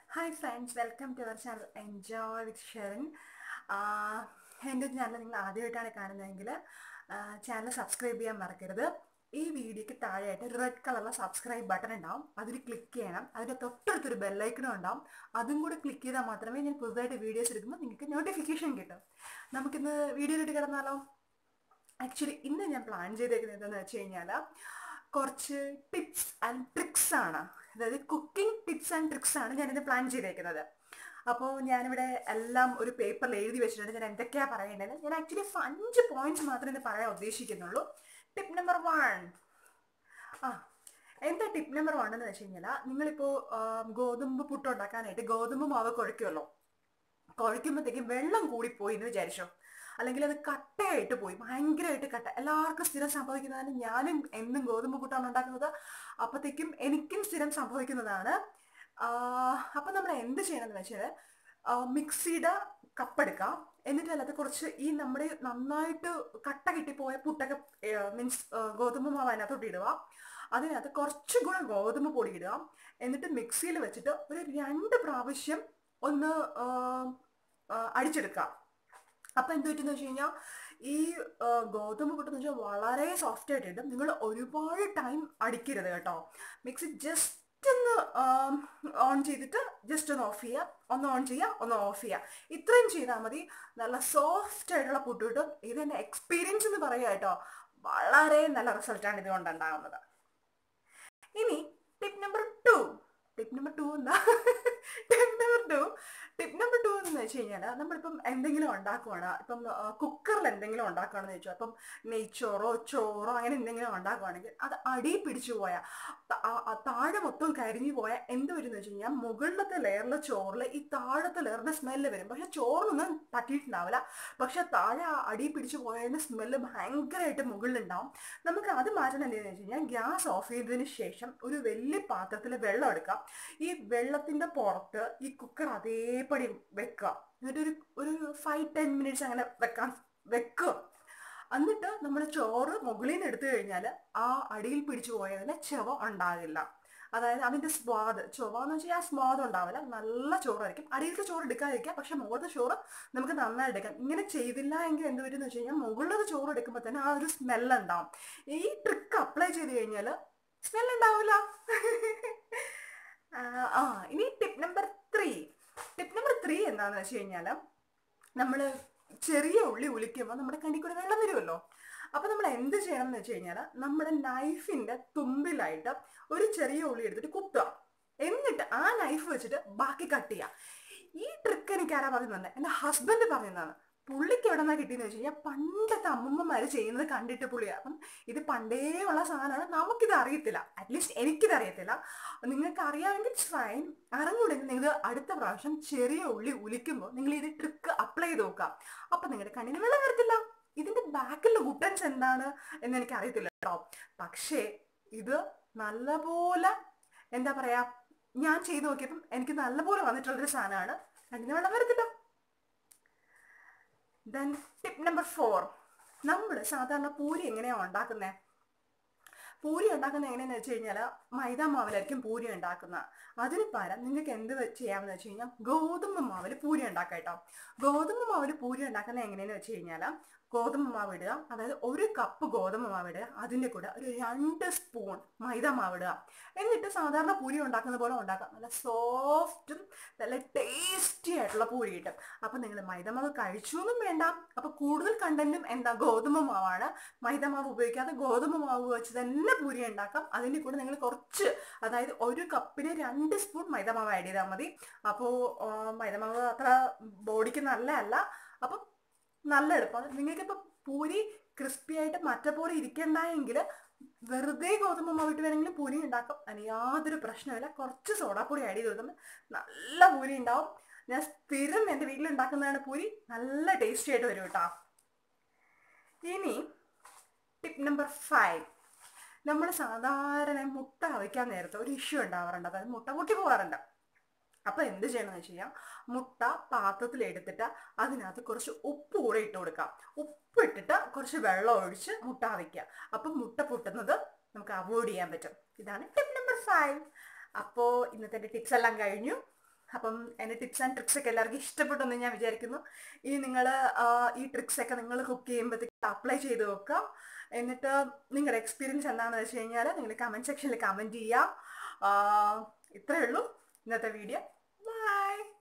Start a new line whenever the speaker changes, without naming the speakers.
Hi friends, welcome to our channel Enjoy with Sharon. എൻ്റെ channel നിങ്ങൾ ആദ്യമായിട്ടാണ് കാണുന്നതെങ്കിൽ ചാനൽ സബ്സ്ക്രൈബ് ചെയ്യാൻ മറക്കരുത്. ഈ വീഡിയോയ്ക്ക് താഴെയായിട്ട് റെഡ് കളറിലെ സബ്സ്ക്രൈബ് ബട്ടൺ ഉണ്ടാവും, അതിൽ ക്ലിക്ക് ചെയ്യണം. അതിൻ്റെ തൊട്ടടുത്തൊരു ബെല്ലൈക്കണും ഉണ്ടാവും, അതും കൂടി ക്ലിക്ക് ചെയ്താൽ മാത്രമേ ഞാൻ പുതുതായിട്ട് വീഡിയോസ് എടുക്കുമ്പോൾ നിങ്ങൾക്ക് നോട്ടിഫിക്കേഷൻ കിട്ടും. നമുക്കിന്ന് വീഡിയോയിലിട്ട് കിടന്നാലോ? ആക്ച്വലി ഇന്ന് ഞാൻ പ്ലാൻ ചെയ്തേക്കുന്നത് എന്താണെന്ന് വെച്ച് കഴിഞ്ഞാൽ കുറച്ച് ടിപ്സ് ആൻഡ് ട്രിക്സ് ആണ്. അതായത് കുക്കിംഗ് ടിപ്സ് ആൻഡ് ട്രിക്സ് ആണ് ഞാനിത് പ്ലാൻ ചെയ്തേക്കുന്നത്. അപ്പോൾ ഞാനിവിടെ എല്ലാം ഒരു പേപ്പറിൽ എഴുതി വെച്ചിട്ടുണ്ട്. ഞാൻ എന്തൊക്കെയാണ് പറയേണ്ടത്. ഞാൻ ആക്ച്വലി 5 പോയിന്റ്സ് മാത്രമേ ഇത് പറയാൻ ഉദ്ദേശിക്കുന്നുള്ളൂ. Tip number 1. എന്താ ടിപ്പ് നമ്പർ 1 എന്ന് വെച്ച് കഴിഞ്ഞാൽ, നിങ്ങളിപ്പോൾ ഗോതമ്പ് പുട്ട് ഉണ്ടാക്കാനായിട്ട് ഗോതമ്പ് മാവ് കുഴയ്ക്കുമല്ലോ. കുഴയ്ക്കുമ്പോഴത്തേക്കും വെള്ളം കൂടിപ്പോയി എന്ന് വിചാരിച്ചോ, അല്ലെങ്കിൽ അത് കട്ടയായിട്ട് പോയി, ഭയങ്കരമായിട്ട് കട്ട. എല്ലാവർക്കും സ്ഥിരം സംഭവിക്കുന്നതാണ്. ഞാനും എന്നും ഗോതമ്പ് പുട്ടാണ് ഉണ്ടാക്കുന്നത്, അപ്പോഴത്തേക്കും എനിക്കും സ്ഥിരം സംഭവിക്കുന്നതാണ്. അപ്പം നമ്മൾ എന്ത് ചെയ്യണമെന്ന് വെച്ചാൽ, മിക്സിയുടെ കപ്പെടുക്കാം, എന്നിട്ട് അതിനകത്ത് കുറച്ച് ഈ നമ്മുടെ നന്നായിട്ട് കട്ട കിട്ടിപ്പോയ പുട്ടൊക്കെ മീൻസ് ഗോതമ്പ് മാവ് അതിനകത്തോട്ട് ഇടുക. അതിനകത്ത് കുറച്ചും കൂടെ ഗോതമ്പ് പൊടി ഇടുക. എന്നിട്ട് മിക്സിയിൽ വെച്ചിട്ട് ഒരു 2 പ്രാവശ്യം ഒന്ന് അടിച്ചെടുക്കാം. അപ്പം എന്ത് പറ്റുമെന്ന് വെച്ച് കഴിഞ്ഞാൽ, ഈ ഗോതമ്പ് പുട്ടെന്ന് വെച്ചാൽ വളരെ സോഫ്റ്റ് ആയിട്ട് ഇടും. നിങ്ങൾ ഒരുപാട് ടൈം അടിക്കരുത് കേട്ടോ. മിക്സി ജസ്റ്റ് ഒന്ന് ഓൺ ചെയ്തിട്ട് ജസ്റ്റ് ഒന്ന് ഓഫ് ചെയ്യുക, ഒന്ന് ഓൺ ചെയ്യുക, ഒന്ന് ഓഫ് ചെയ്യുക. ഇത്രയും ചെയ്താൽ മതി. നല്ല സോഫ്റ്റ് ആയിട്ടുള്ള പുട്ട് കിട്ടും. ഇതെൻ്റെ എക്സ്പീരിയൻസ് എന്ന് പറയുക കേട്ടോ. വളരെ നല്ല റിസൾട്ടാണ് ഇതുകൊണ്ട് ഉണ്ടാകുന്നത്. ഇനി ടിപ്പ് നമ്പർ 2. ടിപ്പ് നമ്പർ 2 എന്താ? ടിപ്പ് നമ്പർ 2 എന്ന് വെച്ച് കഴിഞ്ഞാൽ, നമ്മളിപ്പം എന്തെങ്കിലും ഉണ്ടാക്കുവാണ്, ഇപ്പം കുക്കറിൽ എന്തെങ്കിലും ഉണ്ടാക്കുകയാണെന്ന് വെച്ചോ, അപ്പം നെയ്ച്ചോറോ ചോറോ അങ്ങനെ എന്തെങ്കിലും ഉണ്ടാക്കുവാണെങ്കിൽ അത് അടി പിടിച്ചു പോയാൽ, താഴെ മൊത്തം കരിഞ്ഞു പോയാൽ എന്ത് വരും എന്ന് വെച്ച് കഴിഞ്ഞാൽ, മുകളിലത്തെ ലെയറിലെ ചോറിൽ ഈ താഴത്തെ ലെയറിൻ്റെ സ്മെല്ല് വരും. പക്ഷെ ചോറിനൊന്നും പറ്റിയിട്ടുണ്ടാവില്ല, പക്ഷെ താഴെ അടി പിടിച്ചു പോയതിൻ്റെ സ്മെല്ല് ഭയങ്കരമായിട്ട് മുകളിലുണ്ടാവും. നമുക്ക് അത് മാറ്റണം. എന്താണെന്ന് വെച്ച് കഴിഞ്ഞാൽ, ഗ്യാസ് ഓഫ് ചെയ്തതിന് ശേഷം ഒരു വലിയ പാത്രത്തിൽ വെള്ളം എടുക്കാം. ഈ വെള്ളത്തിൻ്റെ പുറത്ത് ഈ കുക്കർ അതേപടി വെക്കുക. എന്നിട്ട് ഒരു 5-10 മിനിറ്റ്സ് അങ്ങനെ വെക്കുക. എന്നിട്ട് നമ്മൾ ചോറ് മുകളിൽ നിന്ന് എടുത്തു കഴിഞ്ഞാൽ ആ അടിയിൽ പിടിച്ചു പോയതിന് ചുവ ഉണ്ടാകില്ല. അതായത് അതിൻ്റെ ചുവ എന്ന് വെച്ചാൽ ആ സ്വാദ് ഉണ്ടാവില്ല. നല്ല ചോറായിരിക്കും. അടിയിലത്തെ ചോറ് എടുക്കാതിരിക്കുക, പക്ഷെ മുകളിലത്തെ ചോറ് നമുക്ക് നന്നായി എടുക്കാം. ഇങ്ങനെ ചെയ്തില്ല എങ്കിൽ എന്ത് പറ്റുമെന്ന് വെച്ച് കഴിഞ്ഞാൽ, മുകളിലത്തെ ചോറ് എടുക്കുമ്പോൾ തന്നെ ആ ഒരു സ്മെല്ലുണ്ടാവും. ഈ ട്രിക്ക് അപ്ലൈ ചെയ്ത് കഴിഞ്ഞാൽ സ്മെല്ലുണ്ടാവില്ല. ഇനി ടിപ്പ് നമ്പർ 3. ടിപ്പ് നമ്പർ 3 എന്താണെന്ന് വെച്ച് കഴിഞ്ഞാൽ, നമ്മൾ ചെറിയ ഉള്ളി ഉലിക്കുമ്പോൾ നമ്മുടെ കണ്ണിൽ കൂടെ വെള്ളം വരുമല്ലോ. അപ്പോൾ നമ്മൾ എന്ത് ചെയ്യണം എന്ന് വെച്ച് കഴിഞ്ഞാൽ, നമ്മുടെ നൈഫിൻ്റെ തുമ്പിലായിട്ട് ഒരു ചെറിയ ഉള്ളി എടുത്തിട്ട് കുത്തുക. എന്നിട്ട് ആ നൈഫ് വെച്ചിട്ട് ബാക്കി കട്ട് ചെയ്യുക. ഈ ട്രിക്ക് എനിക്ക് ആരാ പറഞ്ഞു തന്നെ? എൻ്റെ ഹസ്ബൻഡ് പറഞ്ഞതാണ്. പുള്ളിക്ക് എവിടെ നിന്നാണ് കിട്ടിയെന്ന് വെച്ച് കഴിഞ്ഞാൽ, പണ്ടത്തെ അമ്മൂമ്മമാർ ചെയ്യുന്നത് കണ്ടിട്ട് പുള്ളിയാണ്. അപ്പം ഇത് പണ്ടേ ഉള്ള സാധനമാണ്. നമുക്കിത് അറിയത്തില്ല, അറ്റ്ലീസ്റ്റ് എനിക്കിത് അറിയത്തില്ല. നിങ്ങൾക്ക് അറിയാമെങ്കിൽ ഫൈൻ. അറിഞ്ഞുകൂടെങ്കിൽ നിങ്ങൾ അടുത്ത പ്രാവശ്യം ചെറിയ ഉള്ളി ഉലിക്കുമ്പോൾ നിങ്ങൾ ഇത് ട്രിക്ക് അപ്ലൈ ചെയ്ത് നോക്കാം. അപ്പം നിങ്ങളുടെ കണ്ണിന് വെള്ളം വരത്തില്ല. ഇതിൻ്റെ ബാക്കിലുള്ള ഗുട്ടൻസ് എന്താണ് എന്ന് എനിക്ക് അറിയത്തില്ല കേട്ടോ. പക്ഷേ ഇത് നല്ലപോലെ എന്താ പറയുക, ഞാൻ ചെയ്ത് നോക്കിയപ്പം എനിക്ക് നല്ലപോലെ വന്നിട്ടുള്ളൊരു സാധനമാണ്. കണ്ണിന് വെള്ളം വരത്തില്ല. Then tip number 4. നമ്മൾ സാധാരണ പൂരി എങ്ങനെയാണ് ഉണ്ടാക്കുന്നത്? പൂരി ഉണ്ടാക്കുന്നത് എങ്ങനെയാണെന്ന് വെച്ച് കഴിഞ്ഞാൽ, മൈദ മാവിലായിരിക്കും പൂരി ഉണ്ടാക്കുന്നത്. അതിന് പകരം നിങ്ങൾക്ക് എന്ത് ചെയ്യാമെന്ന് വെച്ച് കഴിഞ്ഞാൽ, ഗോതമ്പ് മാവിൽ പൂരി ഉണ്ടാക്കാം കേട്ടോ. ഗോതമ്പ് മാവിൽ പൂരി ഉണ്ടാക്കുന്നത് എങ്ങനെയാണെന്ന് വെച്ച് കഴിഞ്ഞാൽ, ഗോതമ്പ് മാവ് ഇടുക. അതായത് 1 കപ്പ് ഗോതമ്പ് മാവ് ഇടുക. അതിൻ്റെ കൂടെ ഒരു 2 സ്പൂൺ മൈദ മാവ് ഇടുക. എന്നിട്ട് സാധാരണ പൂരി ഉണ്ടാക്കുന്ന പോലെ ഉണ്ടാക്കാം. നല്ല സോഫ്റ്റും നല്ല ടേസ്റ്റി ആയിട്ടുള്ള പൂരി കിട്ടും. അപ്പം നിങ്ങൾ മൈദ മാവ് കഴിച്ചു എന്നും വേണ്ട. അപ്പോൾ കൂടുതൽ കണ്ടന്റും എന്താ, ഗോതമ്പ് മാവാണ്. മൈദ മാവ് ഉപയോഗിക്കാതെ ഗോതമ്പ് മാവ് വെച്ച് തന്നെ പൂരി ഉണ്ടാക്കാം. അതിൻ്റെ കൂടെ നിങ്ങൾ കുറച്ച്, അതായത് 1 കപ്പിന് 2 സ്പൂൺ മൈദ മാവ് ആഡ് ചെയ്താൽ മതി. അപ്പോൾ മൈദ മാവ് അത്ര ബോഡിക്ക് നല്ലതല്ല. അപ്പം നല്ല എളുപ്പമാണ്. നിങ്ങൾക്കിപ്പോൾ പൂരി ക്രിസ്പി ആയിട്ട് മറ്റേ പോലെ ഇരിക്കണ്ടെങ്കിൽ വെറുതെ ഗോതമ്പ് മാവിട്ട് വേണമെങ്കിൽ പൂരി ഉണ്ടാക്കാം. അതിന് യാതൊരു പ്രശ്നമില്ല. കുറച്ച് സോഡാപ്പൊടി ആഡ് ചെയ്ത് കൊടുക്കുമ്പോൾ നല്ല പൂരി ഉണ്ടാവും. ഞാൻ സ്ഥിരം എൻ്റെ വീട്ടിലുണ്ടാക്കുന്നതാണ് പൂരി. നല്ല ടേസ്റ്റി ആയിട്ട് വരും കേട്ടോ. ഇനി ടിപ്പ് നമ്പർ 5. നമ്മൾ സാധാരണ മുട്ട അവിക്കാൻ നേരത്തെ ഒരു ഇഷ്യൂ ഉണ്ടാവാറുണ്ട്. അതായത് മുട്ട പൊട്ടി പോകാറുണ്ട്. അപ്പോൾ എന്ത് ചെയ്യണമെന്ന് വെച്ച് കഴിഞ്ഞാൽ, മുട്ട പാത്രത്തിൽ എടുത്തിട്ട് അതിനകത്ത് കുറച്ച് ഉപ്പ് കൂടെ ഇട്ട് കൊടുക്കാം. ഉപ്പ് ഇട്ടിട്ട് കുറച്ച് വെള്ളം ഒഴിച്ച് മുട്ട അവിക്കുക. അപ്പം മുട്ട പൊട്ടുന്നത് നമുക്ക് അവോയ്ഡ് ചെയ്യാൻ പറ്റും. ഇതാണ് ടിപ്പ് നമ്പർ 5. അപ്പോൾ ഇന്നത്തെ ടിപ്സ് എല്ലാം കഴിഞ്ഞു. അപ്പം എൻ്റെ ടിപ്സ് ആൻഡ് ട്രിക്സ് ഒക്കെ എല്ലാവർക്കും ഇഷ്ടപ്പെട്ടെന്ന് ഞാൻ വിചാരിക്കുന്നു. ഇനി നിങ്ങൾ ഈ ട്രിക്സ് ഒക്കെ നിങ്ങൾ കുക്ക് ചെയ്യുമ്പോഴത്തേക്ക് അപ്ലൈ ചെയ്ത് നോക്കാം. എന്നിട്ട് നിങ്ങളുടെ എക്സ്പീരിയൻസ് എന്താണെന്ന് വെച്ച് കഴിഞ്ഞാൽ നിങ്ങൾ കമൻറ്റ് സെക്ഷനിൽ കമൻറ്റ് ചെയ്യാം. ഇത്രയേ ഉള്ളൂ ഇന്നത്തെ വീഡിയോ. ബൈ.